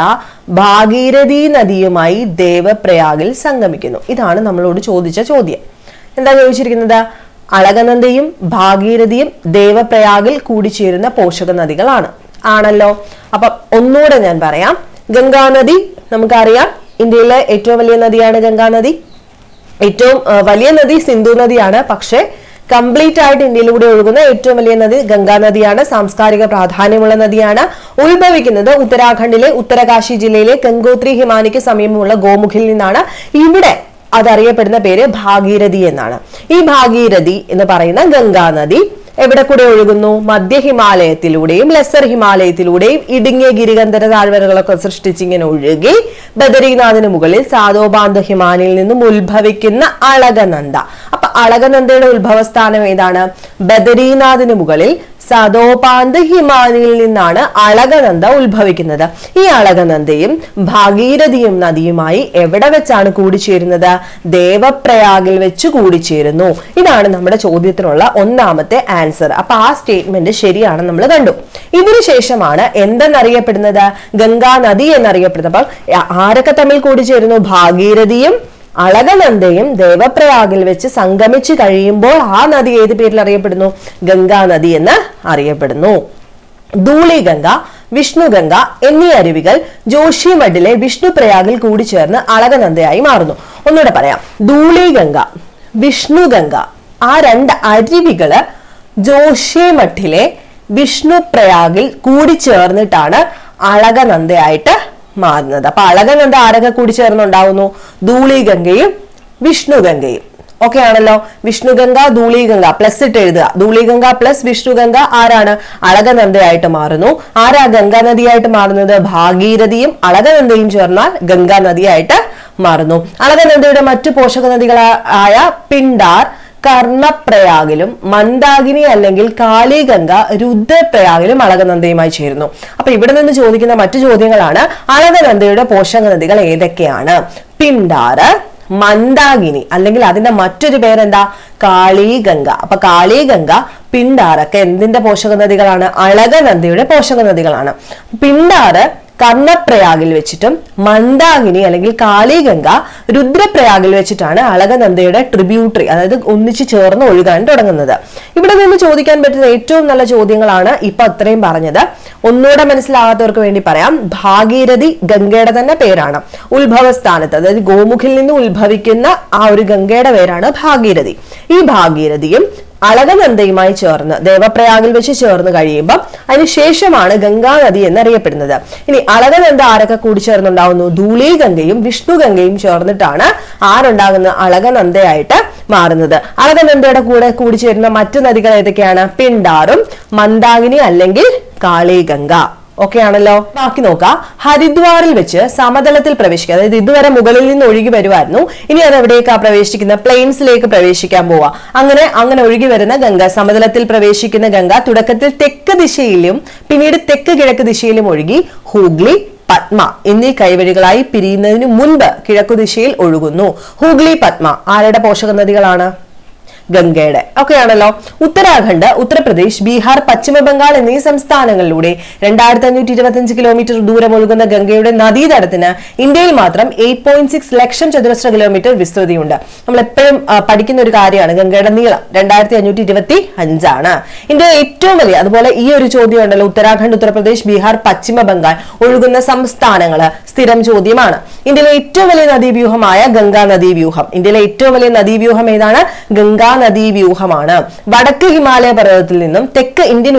[SPEAKER 1] ഭാഗീരഥി നദിയുമായി ദേവപ്രയാഗിൽ സംഗമിക്കുന്നു. ഇതാണ് നമ്മളോട് ചോദിച്ച ചോദ്യം. എന്താ ചോദിച്ചിരിക്കുന്നത്? അളകനന്ദയും ഭാഗീരഥിയും ദേവപ്രയാഗിൽ കൂടിച്ചേരുന്ന പോഷക നദികളാണ്. ആണല്ലോ. അപ്പൊ ഒന്നുകൂടെ ഞാൻ പറയാം. ഗംഗാനദി നമുക്കറിയാം, ഇന്ത്യയിലെ ഏറ്റവും വലിയ നദിയാണ് ഗംഗാനദി. ഏറ്റവും വലിയ നദി സിന്ധു നദിയാണ്. പക്ഷെ കംപ്ലീറ്റ് ആയിട്ട് ഇന്ത്യയിലൂടെ ഒഴുകുന്ന ഏറ്റവും വലിയ നദി ഗംഗാനദിയാണ്. സാംസ്കാരിക പ്രാധാന്യമുള്ള നദിയാണ്. ഉത്ഭവിക്കുന്നത് ഉത്തരാഖണ്ഡിലെ ഉത്തരകാശി ജില്ലയിലെ ഗംഗോത്രി ഹിമാനിക്ക് സമീപമുള്ള ഗോമുഖിൽ നിന്നാണ്. ഇവിടെ അതറിയപ്പെടുന്ന പേര് ഭാഗീരഥി എന്നാണ്. ഈ ഭാഗീരഥി എന്ന് പറയുന്ന ഗംഗാനദി എവിടെ കൂടെ ഒഴുകുന്നു? മധ്യ ഹിമാലയത്തിലൂടെയും ലെസർ ഹിമാലയത്തിലൂടെയും ഇടുങ്ങിയ ഗിരികന്ധര താഴ്വരകളൊക്കെ സൃഷ്ടിച്ചിങ്ങനെ ഒഴുകി ബദരീനാഥിന് മുകളിൽ സാതോപാന്ത് ഹിമാനിയിൽ നിന്നും ഉത്ഭവിക്കുന്ന അളകനന്ദ. അപ്പൊ അളകനന്ദയുടെ ഉത്ഭവസ്ഥാനം ഏതാണ്? ബദരീനാഥിന് മുകളിൽ സദോപാന്ത് ഹിമാനിയിൽ നിന്നാണ് അളകനന്ദ ഉത്ഭവിക്കുന്നത്. ഈ അളകനന്ദയും ഭാഗീരഥിയും നദിയുമായി എവിടെ വെച്ചാണ് കൂടിച്ചേരുന്നത്? ദേവപ്രയാഗിൽ വെച്ച് കൂടിച്ചേരുന്നു. ഇതാണ് നമ്മുടെ ചോദ്യത്തിനുള്ള ഒന്നാമത്തെ ആൻസർ. അപ്പൊ ആ സ്റ്റേറ്റ്മെന്റ് ശരിയാണ് നമ്മൾ കണ്ടു. ഇതിനുശേഷമാണ് എന്തെന്നറിയപ്പെടുന്നത്? ഗംഗാ നദി എന്നറിയപ്പെടുന്നത്. അപ്പൊ ആരൊക്കെ തമ്മിൽ കൂടിച്ചേരുന്നു? ഭാഗീരഥിയും അളകനന്ദയും ദേവപ്രയാഗിൽ വെച്ച് സംഗമിച്ചു കഴിയുമ്പോൾ ആ നദി ഏത് പേരിൽ അറിയപ്പെടുന്നു? ഗംഗാ നദി എന്ന് അറിയപ്പെടുന്നു. ധൂളിഗംഗ, വിഷ്ണുഗംഗ എന്നീ അരുവികൾ ജോഷിമഠിലെ വിഷ്ണുപ്രയാഗിൽ കൂടിച്ചേർന്ന് അളകനന്ദയായി മാറുന്നു. ഒന്നുകൂടെ പറയാം. ധൂളിഗംഗ, വിഷ്ണുഗംഗ, ആ രണ്ട് അരുവികള് ജോഷിമഠിലെ വിഷ്ണുപ്രയാഗിൽ കൂടിച്ചേർന്നിട്ടാണ് അളകനന്ദയായിട്ട് മാറുന്നത്. അപ്പൊ അളകനന്ദ ആരൊക്കെ കൂടി ചേർന്നുണ്ടാവുന്നു? ധൂളിഗംഗയും വിഷ്ണുഗംഗയും. ഓക്കെ ആണല്ലോ. വിഷ്ണുഗംഗ ധൂളിഗംഗ പ്ലസ് ഇട്ട് എഴുതുക. ധൂളിഗംഗ പ്ലസ് വിഷ്ണുഗംഗ ആരാണ്? അളകനന്ദയായിട്ട് മാറുന്നു. ആരാ ഗംഗാ നദിയായിട്ട് മാറുന്നത്? ഭാഗീരഥിയും അളകനന്ദയും ചേർന്നാൽ ഗംഗാ നദിയായിട്ട് മാറുന്നു. അളകനന്ദയുടെ മറ്റു പോഷക നദികളായ പിണ്ടാർ, കർണപ്രയാഗിലും മന്ദാകിനി അല്ലെങ്കിൽ കാളിഗംഗ രുദ്രപ്രയാഗിലും അളകനന്ദയുമായി ചേരുന്നു. അപ്പൊ ഇവിടെ നിന്ന് ചോദിക്കുന്ന മറ്റു ചോദ്യങ്ങളാണ്: അളകനന്ദയുടെ പോഷക നദികൾ ഏതൊക്കെയാണ്? പിണ്ടാറ്, മന്ദാകിനി അല്ലെങ്കിൽ അതിന്റെ മറ്റൊരു പേരെന്താ? കാളിഗംഗ. അപ്പൊ കാളിഗംഗ, പിണ്ടാറൊക്കെ എന്തിന്റെ പോഷക നദികളാണ്? അളകനന്ദയുടെ പോഷക നദികളാണ്. പിണ്ടാറ് കർണപ്രയാഗിൽ വെച്ചിട്ടും മന്ദാകിനി അല്ലെങ്കിൽ കാളിഗംഗ രുദ്രപ്രയാഗിൽ വെച്ചിട്ടാണ് അളകനന്ദയുടെ ട്രിബ്യൂട്ടറി, അതായത് ഒന്നിച്ചു ചേർന്ന് ഒഴുകാൻ തുടങ്ങുന്നത്. ഇവിടെ നിന്ന് ചോദിക്കാൻ പറ്റുന്ന ഏറ്റവും നല്ല ചോദ്യങ്ങളാണ് ഇപ്പൊ അത്രയും പറഞ്ഞത്. ഒന്നുകൂടെ മനസ്സിലാകാത്തവർക്ക് വേണ്ടി പറയാം. ഭാഗീരഥി ഗംഗയുടെ തന്നെ പേരാണ്. ഉത്ഭവസ്ഥാനത്ത്, അതായത് ഗോമുഖിൽ നിന്ന് ഉത്ഭവിക്കുന്ന ആ ഒരു ഗംഗയുടെ പേരാണ് ഭാഗീരഥി. ഈ ഭാഗീരഥിയും അളകനന്ദയുമായി ചേർന്ന് ദേവപ്രയാഗിൽ വെച്ച് ചേർന്ന് കഴിയുമ്പോൾ അതിനുശേഷമാണ് ഗംഗാ നദി എന്നറിയപ്പെടുന്നത്. ഇനി അളകനന്ദ ആരൊക്കെ കൂടി ചേർന്നുണ്ടാവുന്നു? ധൂളിഗംഗയും വിഷ്ണുഗംഗയും ചേർന്നിട്ടാണ് ആരുണ്ടാകുന്ന അളകനന്ദയായിട്ട് മാറുന്നത്. അളകനന്ദയുടെ കൂടെ കൂടിച്ചേരുന്ന മറ്റു നദികൾ ഏതൊക്കെയാണ്? പിണ്ടാറും മന്ദാകിനി അല്ലെങ്കിൽ കാളിഗംഗ. ഓക്കെ ആണല്ലോ. ബാക്കി നോക്കാം. ഹരിദ്വാറിൽ വെച്ച് സമതലത്തിൽ പ്രവേശിക്കുക, അതായത് ഇതുവരെ മുകളിൽ നിന്ന് ഒഴുകി വരുമായിരുന്നു, ഇനി അത് എവിടേക്കാ പ്രവേശിക്കുന്ന? പ്ലെയിൻസിലേക്ക് പ്രവേശിക്കാൻ പോവാ. അങ്ങനെ ഒഴുകി വരുന്ന ഗംഗ, സമതലത്തിൽ പ്രവേശിക്കുന്ന ഗംഗ തുടക്കത്തിൽ തെക്ക് ദിശയിലും പിന്നീട് തെക്ക് കിഴക്ക് ദിശയിലും ഒഴുകി ഹൂഗ്ലി, പത്മ എന്നീ കൈവഴികളായി പിരിയുന്നതിന് മുൻപ് കിഴക്കു ദിശയിൽ ഒഴുകുന്നു. ഹൂഗ്ലി, പത്മ ആരുടെ പോഷക നദികളാണ്? ഗംഗയുടെ. ഓക്കെ ആണല്ലോ. ഉത്തരാഖണ്ഡ്, ഉത്തർപ്രദേശ്, ബീഹാർ, പശ്ചിമ ബംഗാൾ എന്നീ സംസ്ഥാനങ്ങളിലൂടെ 2525 കിലോമീറ്റർ ദൂരം ഒഴുകുന്ന ഗംഗയുടെ നദീതടത്തിന് ഇന്ത്യയിൽ മാത്രം 8.6 ലക്ഷം ചതുരശ്ര കിലോമീറ്റർ വിസ്തൃതിയുണ്ട്. നമ്മൾ എപ്പോഴും പഠിക്കുന്ന ഒരു കാര്യമാണ് ഗംഗയുടെ നീളം 2525 ആണ്. ഇന്ത്യയിലെ ഏറ്റവും വലിയ, അതുപോലെ ഈ ഒരു ചോദ്യം ഉണ്ടല്ലോ, ഉത്തരാഖണ്ഡ്, ഉത്തർപ്രദേശ്, ബീഹാർ, പശ്ചിമ ബംഗാൾ ഒഴുകുന്ന സംസ്ഥാനങ്ങള് സ്ഥിരം ചോദ്യമാണ്. ഇന്ത്യയിലെ ഏറ്റവും വലിയ നദീവ്യൂഹമായ ഗംഗാ നദീവ്യൂഹം. ഇന്ത്യയിലെ ഏറ്റവും വലിയ നദീവ്യൂഹം ഏതാണ്? ഗംഗാ നദീവ്യൂഹമാണ്. വടക്ക് ഹിമാലയ പർവ്വതത്തിൽ നിന്നും തെക്ക് ഇന്ത്യൻ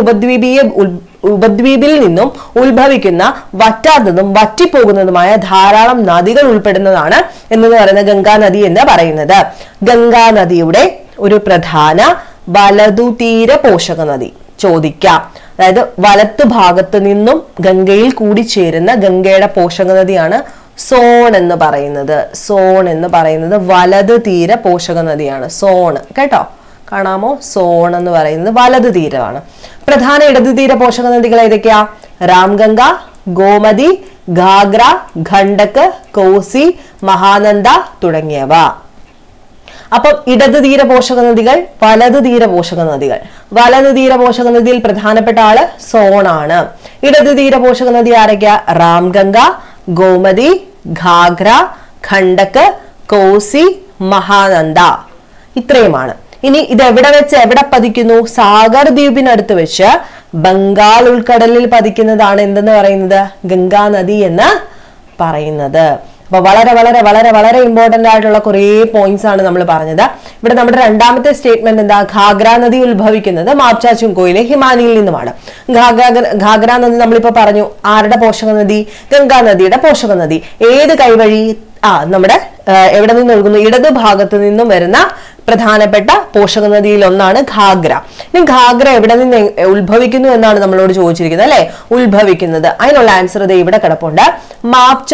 [SPEAKER 1] ഉപദ്വീപിൽ നിന്നും ഉത്ഭവിക്കുന്ന വറ്റാത്തതും വറ്റിപ്പോകുന്നതുമായ ധാരാളം നദികൾ ഉൾപ്പെടുന്നതാണ് എന്ന് പറയുന്ന ഗംഗാ നദി എന്ന് പറയുന്നത്. ഗംഗാ നദിയുടെ ഒരു പ്രധാന വലതുതീര പോഷക നദി ചോദിക്കാം. അതായത് വലത്തു ഭാഗത്ത് നിന്നും ഗംഗയിൽ കൂടിച്ചേരുന്ന ഗംഗയുടെ പോഷക നദിയാണ് സോൺ എന്ന് പറയുന്നത് വലത് തീര പോഷക നദിയാണ്. സോൺ കേട്ടോ, കാണാമോ? സോൺ എന്ന് പറയുന്നത് വലത് തീരമാണ്. പ്രധാന ഇടത് തീര പോഷക നദികൾ ഏതൊക്കെയാ? രാംഗംഗ, ഗോമതി, ഘാഗ്ര, ഖണ്ഡക്, കോസി, മഹാനന്ദ തുടങ്ങിയവ. അപ്പം ഇടത് തീര പോഷക നദികൾ, വലത് തീര പോഷക നദികൾ. വലത് തീര പോഷക നദിയിൽ പ്രധാനപ്പെട്ട ആള് സോണാണ്. ഇടത് തീര പോഷക നദി ആരൊക്കെയാ? രാംഗംഗ, ഗോമതി, ഘാഗ്ര, ഖണ്ഡക്, കോസി, മഹാനന്ദ. ഇത്രയുമാണ്. ഇനി ഇത് എവിടെ വെച്ച് എവിടെ പതിക്കുന്നു? സാഗർ ദ്വീപിനടുത്ത് വെച്ച് ബംഗാൾ ഉൾക്കടലിൽ പതിക്കുന്നതാണ് എന്തെന്ന് പറയുന്നത്? ഗംഗാ നദി എന്ന് പറയുന്നത്. അപ്പൊ വളരെ വളരെ വളരെ വളരെ ഇമ്പോർട്ടന്റ് ആയിട്ടുള്ള കുറെ പോയിന്റ്സ് ആണ് നമ്മൾ പറഞ്ഞത്. ഇവിടെ നമ്മുടെ രണ്ടാമത്തെ സ്റ്റേറ്റ്മെന്റ് എന്താ? ഘാഗ്ര നദി ഉത്ഭവിക്കുന്നത് മാപ്ച ചുങ്കോയിലെ ഹിമാനിയിൽ നിന്നുമാണ്. ഘാഗ്ര നദി നമ്മളിപ്പോ പറഞ്ഞു ആരുടെ പോഷക നദി? ഗംഗാ നദിയുടെ പോഷക നദി. ഏത് കൈവഴി? നമ്മുടെ എവിടെ നിന്ന് ഒഴുകുന്നു? ഇടത് ഭാഗത്ത് നിന്നും വരുന്ന പ്രധാനപ്പെട്ട പോഷക നദിയിൽ ഒന്നാണ് ഘാഗ്ര. ഇനി ഘാഗ്ര എവിടെ നിന്ന് ഉത്ഭവിക്കുന്നു എന്നാണ് നമ്മളോട് ചോദിച്ചിരിക്കുന്നത് അല്ലെ? ഉത്ഭവിക്കുന്നത്, അതിനുള്ള ആൻസർ ഇത് ഇവിടെ കിടപ്പുണ്ട്. മാപ്ച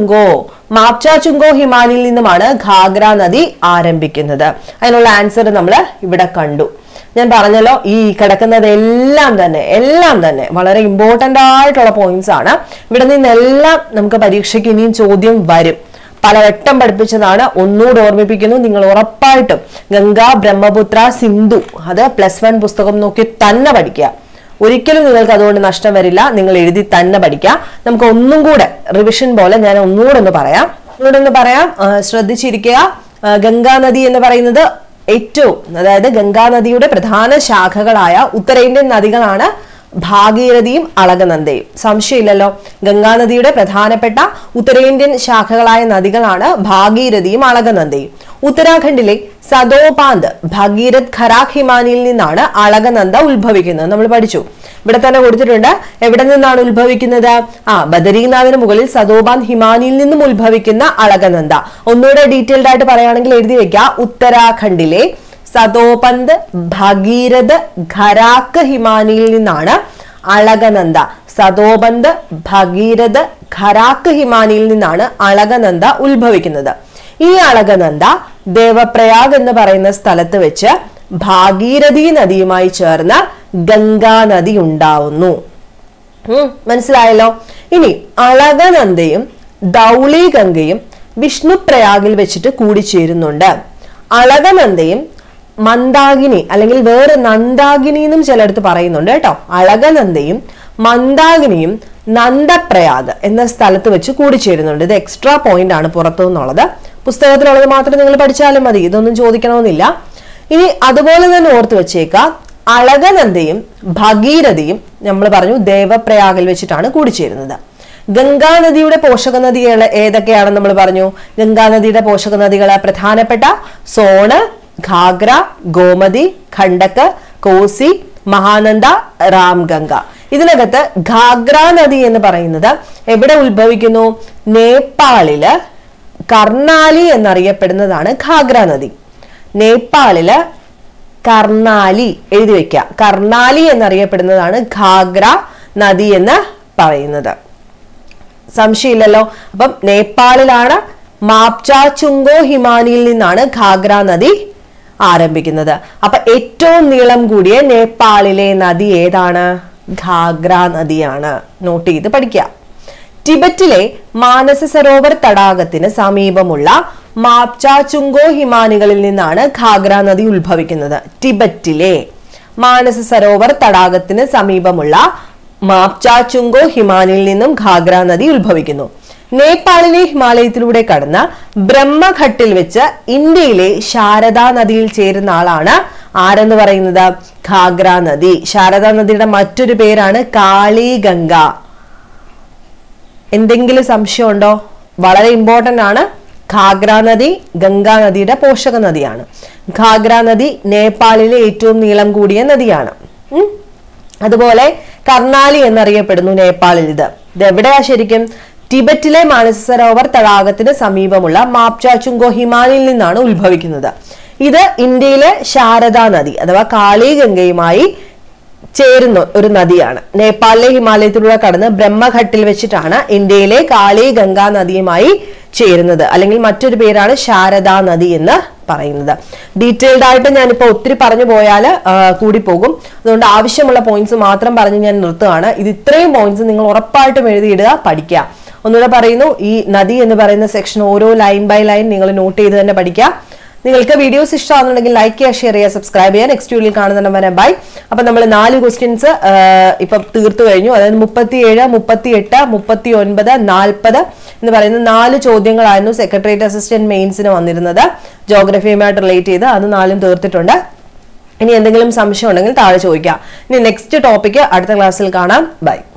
[SPEAKER 1] ചുങ്കോ ഹിമാനിയിൽ നിന്നുമാണ് ഘാഗ്ര നദി ആരംഭിക്കുന്നത്. അതിനുള്ള ആൻസർ നമ്മൾ ഇവിടെ കണ്ടു. ഞാൻ പറഞ്ഞല്ലോ, ഈ കിടക്കുന്നതെല്ലാം തന്നെ വളരെ ഇമ്പോർട്ടന്റ് ആയിട്ടുള്ള പോയിന്റ്സ് ആണ്. ഇവിടെ നിന്നെല്ലാം നമുക്ക് പരീക്ഷയ്ക്ക് ഇനിയും ചോദ്യം വരും. പലവട്ടം പഠിപ്പിച്ചതാണ്, ഒന്നുകൂടെ ഓർമ്മിപ്പിക്കുന്നു. നിങ്ങൾ ഉറപ്പായിട്ടും ഗംഗാ, ബ്രഹ്മപുത്ര, സിന്ധു അത് +1 പുസ്തകം നോക്കി തന്നെ പഠിക്കുക. ഒരിക്കലും നിങ്ങൾക്ക് അതുകൊണ്ട് നഷ്ടം വരില്ല. നിങ്ങൾ എഴുതി തന്നെ പഠിക്കുക. നമുക്ക് ഒന്നും കൂടെ റിവിഷൻ പോലെ ഞാൻ ഒന്നുകൂടെ ഒന്ന് പറയാം. ശ്രദ്ധിച്ചിരിക്കുക. ഗംഗാ നദി എന്ന് പറയുന്നത് അതായത് ഗംഗാ നദിയുടെ പ്രധാന ശാഖകളായ ഉത്തരേന്ത്യൻ നദികളാണ് ഭാഗീരഥിയും അളകനന്ദയും. സംശയമില്ലല്ലോ, ഗംഗാനദിയുടെ പ്രധാനപ്പെട്ട ഉത്തരേന്ത്യൻ ശാഖകളായ നദികളാണ് ഭാഗീരഥിയും അളകനന്ദയും. ഉത്തരാഖണ്ഡിലെ സദോപാന്ത് ഭഗീരഥ് ഖരാഖ് ഹിമാനിയിൽ നിന്നാണ് അളകനന്ദ ഉത്ഭവിക്കുന്നത്. നമ്മൾ പഠിച്ചു, ഇവിടെ തന്നെ കൊടുത്തിട്ടുണ്ട്. എവിടെ നിന്നാണ് ഉത്ഭവിക്കുന്നത്? ബദരീനാഥിന് മുകളിൽ സദോപാന്ത് ഹിമാനിയിൽ നിന്നും ഉത്ഭവിക്കുന്ന അളകനന്ദ. ഒന്നുകൂടെ ഡീറ്റെയിൽഡ് ആയിട്ട് പറയുകയാണെങ്കിൽ എഴുതി വെക്കുക. ഉത്തരാഖണ്ഡിലെ സദോപന്ത് ഭഗീരഥ് ഖരാഖ് ഹിമാനിയിൽ നിന്നാണ് അളകനന്ദ. സദോപന്ത് ഭഗീരഥ് ഖരാഖ് ഹിമാനിയിൽ നിന്നാണ് അളകനന്ദ ഉത്ഭവിക്കുന്നത്. ഈ അളകനന്ദ ദേവപ്രയാഗ് എന്ന് പറയുന്ന സ്ഥലത്ത് വെച്ച് ഭാഗീരഥി നദിയുമായി ചേർന്ന് ഗംഗാ നദി ഉണ്ടാവുന്നു. മനസ്സിലായല്ലോ? ഇനി അളകനന്ദയും ധൗളി ഗംഗയും വിഷ്ണുപ്രയാഗിൽ വെച്ചിട്ട് കൂടിച്ചേരുന്നുണ്ട്. അളകനന്ദയും മന്ദാകിനി അല്ലെങ്കിൽ വേറെ നന്ദാകിനി എന്നും ചിലടത്ത് പറയുന്നുണ്ട് കേട്ടോ. അളകനന്ദയും മന്ദാകിനിയും നന്ദപ്രയാഗ് എന്ന സ്ഥലത്ത് വെച്ച് കൂടിച്ചേരുന്നുണ്ട്. ഇത് എക്സ്ട്രാ പോയിന്റ് ആണ് പുറത്തു നിന്നുള്ളത്. പുസ്തകത്തിലുള്ളത് മാത്രം നിങ്ങൾ പഠിച്ചാലും മതി, ഇതൊന്നും ചോദിക്കണമെന്നില്ല. ഇനി അതുപോലെ തന്നെ ഓർത്ത് വെച്ചേക്കാം, അളകനന്ദയും ഭഗീരഥയും നമ്മൾ പറഞ്ഞു ദേവപ്രയാഗിൽ വെച്ചിട്ടാണ് കൂടിച്ചേരുന്നത്. ഗംഗാനദിയുടെ പോഷക നദികൾ ഏതൊക്കെയാണെന്ന് നമ്മൾ പറഞ്ഞു. ഗംഗാനദിയുടെ പോഷക നദികൾ പ്രധാനപ്പെട്ട സോണ്, ഘാഗ്ര, ഗോമതി, ഖണ്ഡക്, കോസി, മഹാനന്ദ, രാംഗംഗ. ഇതിനകത്ത് ഘാഗ്ര നദി എന്ന് പറയുന്നത് എവിടെ ഉത്ഭവിക്കുന്നു? നേപ്പാളില് കർണാലി എന്നറിയപ്പെടുന്നതാണ് ഘാഗ്ര നദി. നേപ്പാളില് കർണാലി എഴുതി വെക്കുക. കർണാലി എന്നറിയപ്പെടുന്നതാണ് ഘാഗ്ര നദി എന്ന് പറയുന്നത്. സംശയമില്ലല്ലോ. അപ്പം നേപ്പാളിലാണ് മാപ്ച ചുങ്കോ ഹിമാനിയിൽ നിന്നാണ് ഘാഗ്ര നദി ആരംഭിക്കുന്നത്. അപ്പൊ ഏറ്റവും നീളം കൂടിയ നേപ്പാളിലെ നദി ഏതാണ്? ഘാഗ്ര നദിയാണ്. നോട്ട് ചെയ്ത് പഠിക്കുക. ടിബറ്റിലെ മാനസ സരോവർ തടാകത്തിന് സമീപമുള്ള മാപ്ച ചുങ്കോ ഹിമാനികളിൽ നിന്നാണ് ഘാഗ്ര നദി ഉത്ഭവിക്കുന്നത്. ടിബറ്റിലെ മാനസ സരോവർ തടാകത്തിന് സമീപമുള്ള മാപ്ച ചുങ്കോ ഹിമാനിയിൽ നിന്നും ഘാഗ്ര നദി ഉത്ഭവിക്കുന്നു. നേപ്പാളിലെ ഹിമാലയത്തിലൂടെ കടന്ന് ബ്രഹ്മഘട്ടിൽ വെച്ച് ഇന്ത്യയിലെ ശാരദാ നദിയിൽ ചേരുന്ന ആളാണ് ആരെന്ന് പറയുന്നത്? ഘാഗ്ര നദി. ശാരദാ നദിയുടെ മറ്റൊരു പേരാണ് കാളിഗംഗ. എന്തെങ്കിലും സംശയം ഉണ്ടോ? വളരെ ഇമ്പോർട്ടന്റ് ആണ്. ഘാഗ്ര നദി ഗംഗാ നദിയുടെ പോഷക നദിയാണ്. ഘാഗ്ര നദി നേപ്പാളിലെ ഏറ്റവും നീളം കൂടിയ നദിയാണ്. അതുപോലെ കർണാലി എന്നറിയപ്പെടുന്നു നേപ്പാളിൽ. ഇത് എവിടെയാ ശരിക്കും? ടിബറ്റിലെ മാനസ സരോവർ തടാകത്തിന് സമീപമുള്ള മാപ്ച ചുങ്കോ ഹിമാനിയിൽ നിന്നാണ് ഉത്ഭവിക്കുന്നത്. ഇത് ഇന്ത്യയിലെ ശാരദാ നദി അഥവാ കാളിഗംഗയുമായി ചേരുന്ന ഒരു നദിയാണ്. നേപ്പാളിലെ ഹിമാലയത്തിലൂടെ കടന്ന് ബ്രഹ്മഘട്ടിൽ വെച്ചിട്ടാണ് ഇന്ത്യയിലെ കാളി ഗംഗാ നദിയുമായി ചേരുന്നത്. അല്ലെങ്കിൽ മറ്റൊരു പേരാണ് ശാരദാ നദി എന്ന് പറയുന്നത്. ഡീറ്റെയിൽഡ് ആയിട്ട് ഞാനിപ്പോ ഒത്തിരി പറഞ്ഞു പോയാൽ കൂടി പോകും. അതുകൊണ്ട് ആവശ്യമുള്ള പോയിന്റ്സ് മാത്രം പറഞ്ഞ് ഞാൻ നിർത്തുകയാണ്. ഇത് ഇത്രയും പോയിന്റ്സ് നിങ്ങൾ ഉറപ്പായിട്ടും എഴുതിയിടുക, പഠിക്കുക. ഒന്നുകൂടെ പറയുന്നു, ഈ നദി എന്ന് പറയുന്ന സെക്ഷൻ ഓരോ ലൈൻ ബൈ ലൈൻ നിങ്ങൾ നോട്ട് ചെയ്ത് തന്നെ പഠിക്കുക. നിങ്ങൾക്ക് വീഡിയോസ് ഇഷ്ടമാണെന്നുണ്ടെങ്കിൽ ലൈക്ക് ചെയ്യുക, ഷെയർ ചെയ്യുക, സബ്സ്ക്രൈബ് ചെയ്യുക. നെക്സ്റ്റ് വീഡിയോയിൽ കാണുന്നുണ്ടെങ്കിൽ ബൈ. അപ്പൊ നമ്മൾ 4 ക്വസ്റ്റ്യൻസ് ഇപ്പൊ തീർത്തു കഴിഞ്ഞു. അതായത് 37, 38, 39, 40 എന്ന് പറയുന്ന 4 ചോദ്യങ്ങളായിരുന്നു സെക്രട്ടേറിയറ്റ് അസിസ്റ്റന്റ് മെയിൻസിന് വന്നിരുന്നത്. ജോഗ്രഫിയുമായിട്ട് റിലേറ്റ് ചെയ്ത് അത് 4 തീർത്തിട്ടുണ്ട്. ഇനി എന്തെങ്കിലും സംശയം ഉണ്ടെങ്കിൽ താഴെ ചോദിക്കാം. ഇനി നെക്സ്റ്റ് ടോപ്പിക്ക് അടുത്ത ക്ലാസ്സിൽ കാണാം. ബൈ.